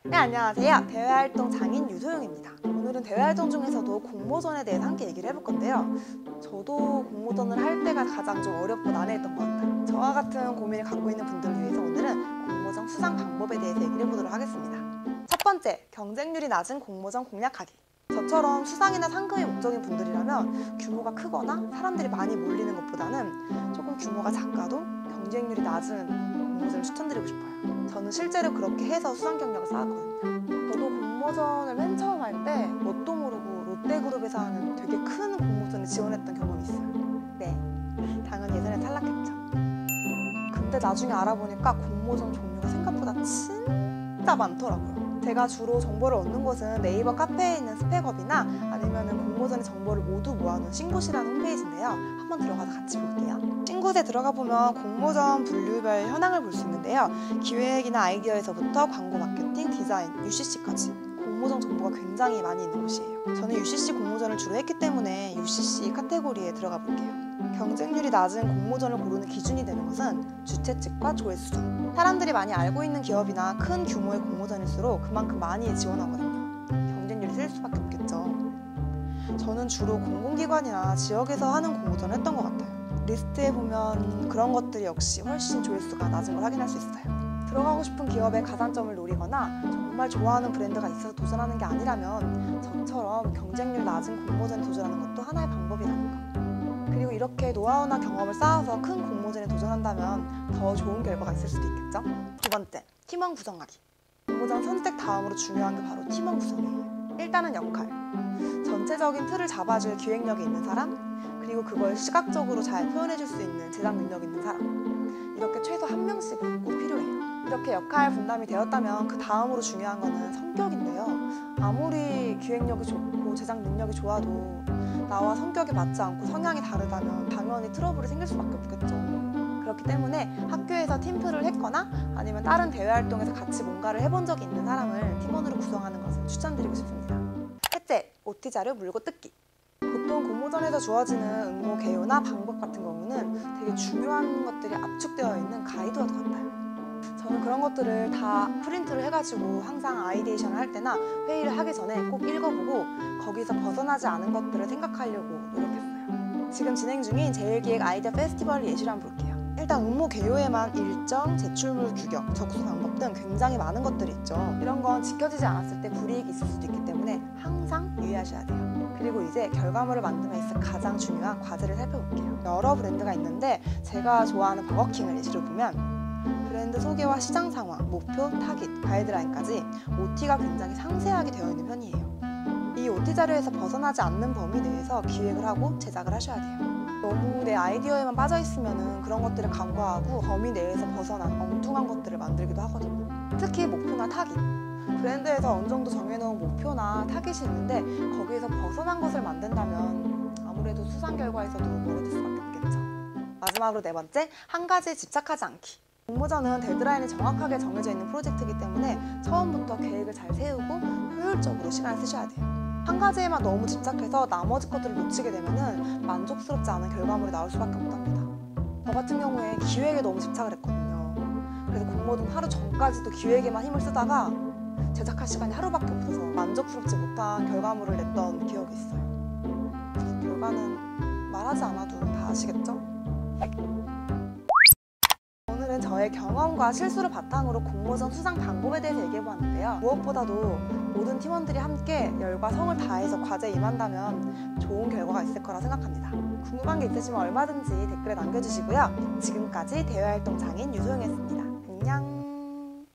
네, 안녕하세요. 대외활동 장인 유소영입니다. 오늘은 대외활동 중에서도 공모전에 대해서 함께 얘기를 해볼 건데요. 저도 공모전을 할 때가 가장 좀 어렵고 난해했던 것 같아요. 저와 같은 고민을 갖고 있는 분들을 위해서 오늘은 공모전 수상 방법에 대해서 얘기를 해보도록 하겠습니다. 첫 번째, 경쟁률이 낮은 공모전 공략하기. 저처럼 수상이나 상금이 목적인 분들이라면 규모가 크거나 사람들이 많이 몰리는 것보다는 조금 규모가 작아도 경쟁률이 낮은 공모전을 추천드리고 싶어요. 저는 실제로 그렇게 해서 수상 경력을 쌓았거든요. 저도 공모전을 맨 처음 할 때 뭣도 모르고 롯데그룹에서 하는 되게 큰 공모전에 지원했던 경험이 있어요. 네, 당연히 예전에 탈락했죠. 근데 나중에 알아보니까 공모전 종류가 생각보다 진짜 많더라고요. 제가 주로 정보를 얻는 곳은 네이버 카페에 있는 스펙업이나 아니면 공모전의 정보를 모두 모아놓은 싱굿이라는 홈페이지인데요. 한번 들어가서 같이 볼게요. 싱굿에 들어가 보면 공모전 분류별 현황을 볼 수 있는데요. 기획이나 아이디어에서부터 광고 마케팅, 디자인, UCC까지 공모전 정보가 굉장히 많이 있는 곳이에요. 저는 UCC 공모전을 주로 했기 때문에 UCC 카테고리에 들어가 볼게요. 경쟁률이 낮은 공모전을 고르는 기준이 되는 것은 주최 측과 조회수. 사람들이 많이 알고 있는 기업이나 큰 규모의 공모전일수록 그만큼 많이 지원하거든요. 경쟁률이 셀 수밖에 없겠죠. 저는 주로 공공기관이나 지역에서 하는 공모전을 했던 것 같아요. 리스트에 보면 그런 것들이 역시 훨씬 조회수가 낮은 걸 확인할 수 있어요. 들어가고 싶은 기업의 가산점을 노리거나 정말 좋아하는 브랜드가 있어서 도전하는 게 아니라면 저처럼 경쟁률 낮은 공모전에 도전하는 것도 하나의 방법이라는 거. 그리고 이렇게 노하우나 경험을 쌓아서 큰 공모전에 도전한다면 더 좋은 결과가 있을 수도 있겠죠? 두 번째, 팀원 구성하기. 공모전 선택 다음으로 중요한 게 바로 팀원 구성이에요. 일단은 역할. 전체적인 틀을 잡아줄 기획력이 있는 사람, 그리고 그걸 시각적으로 잘 표현해줄 수 있는 제작 능력 있는 사람. 이렇게 최소 한 명씩은 꼭 필요해요. 이렇게 역할 분담이 되었다면 그 다음으로 중요한 거는 성격인데요. 아무리 기획력이 좋고 제작 능력이 좋아도 나와 성격이 맞지 않고 성향이 다르다면 당연히 트러블이 생길 수밖에 없겠죠. 그렇기 때문에 학교에서 팀플을 했거나 아니면 다른 대외 활동에서 같이 뭔가를 해본 적이 있는 사람을 팀원으로 구성하는 것을 추천드리고 싶습니다. 셋째, OT 자료 물고 뜯기. 보통 공모전에서 주어지는 응모 개요나 방법 같은 경우는 되게 중요한 것들이 압축되어 있는 가이드와 같아요. 저는 그런 것들을 다 프린트를 해가지고 항상 아이디에이션을 할 때나 회의를 하기 전에 꼭 읽어보고 거기서 벗어나지 않은 것들을 생각하려고 노력했어요. 지금 진행 중인 제일기획 아이디어 페스티벌 예시를 한번 볼게요. 일단 응모 개요에만 일정, 제출물 규격, 접수 방법 등 굉장히 많은 것들이 있죠. 이런 건 지켜지지 않았을 때 불이익이 있을 수도 있기 때문에 항상 유의하셔야 돼요. 그리고 이제 결과물을 만듦에 있어 가장 중요한 과제를 살펴볼게요. 여러 브랜드가 있는데 제가 좋아하는 버거킹을 예시로 보면 브랜드 소개와 시장 상황, 목표, 타깃, 가이드라인까지 OT가 굉장히 상세하게 되어 있는 편이에요. 이 OT 자료에서 벗어나지 않는 범위 내에서 기획을 하고 제작을 하셔야 돼요. 너무 내 아이디어에만 빠져있으면 그런 것들을 간과하고 범위 내에서 벗어난 엉뚱한 것들을 만들기도 하거든요. 특히 목표나 타깃. 브랜드에서 어느 정도 정해놓은 목표나 타깃이 있는데 거기에서 벗어난 것을 만든다면 아무래도 수상 결과에서도 멀어질 수밖에 없겠죠. 마지막으로 네 번째, 한 가지에 집착하지 않기. 공모전은 데드라인이 정확하게 정해져 있는 프로젝트이기 때문에 처음부터 계획을 잘 세우고 효율적으로 시간을 쓰셔야 돼요. 한 가지에만 너무 집착해서 나머지 것들을 놓치게 되면 만족스럽지 않은 결과물이 나올 수밖에 없답니다. 저 같은 경우에 기획에 너무 집착을 했거든요. 그래서 공모전 하루 전까지도 기획에만 힘을 쓰다가 제작할 시간이 하루밖에 없어서 만족스럽지 못한 결과물을 냈던 기억이 있어요. 결과는 말하지 않아도 다 아시겠죠? 오늘은 저의 경험과 실수를 바탕으로 공모전 수상 방법에 대해서 얘기해보았는데요. 무엇보다도 모든 팀원들이 함께 열과 성을 다해서 과제에 임한다면 좋은 결과가 있을 거라 생각합니다. 궁금한 게 있으시면 얼마든지 댓글에 남겨주시고요. 지금까지 대외활동 장인 유소영이었습니다. 안녕.